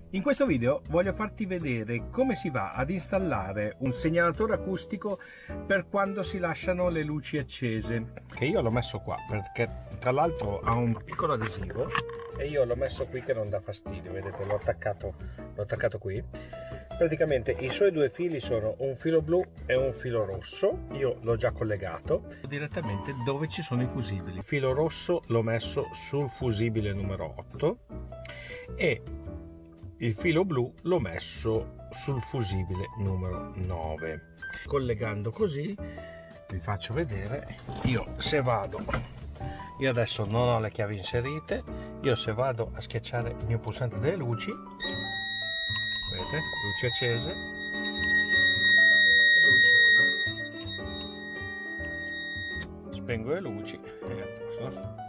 In questo video voglio farti vedere come si va ad installare un segnalatore acustico per quando si lasciano le luci accese, che io l'ho messo qua perché tra l'altro ha un piccolo adesivo e io l'ho messo qui che non dà fastidio, vedete, l'ho attaccato qui. Praticamente i suoi due fili sono un filo blu e un filo rosso. Io l'ho già collegato direttamente dove ci sono i fusibili. Il filo rosso l'ho messo sul fusibile numero 8 e il filo blu l'ho messo sul fusibile numero 9. Collegando così vi faccio vedere. Io adesso non ho le chiavi inserite. Io se vado a schiacciare il mio pulsante delle luci, vedete, luci accese e lui suona. Spengo le luci e a posto.